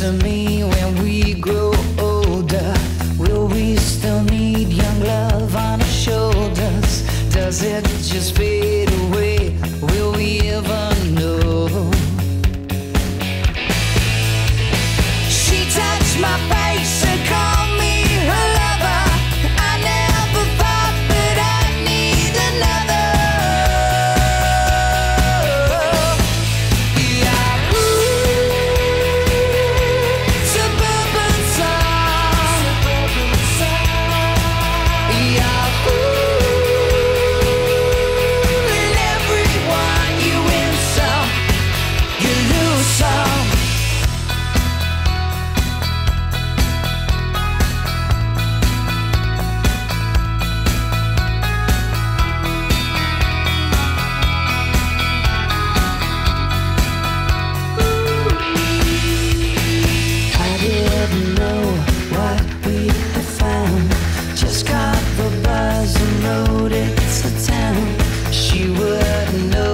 to me when we grow older. Will we still need young love on our shoulders? Does it just fade away? Will we ever know? She touched my face and called me her lover. I never thought that I'd need another. Yeah, suburban song. Yeah, and everyone, you win some, you lose some. I didn't know what we had found. Just caught the buzz and rode it to town. She wouldn't know.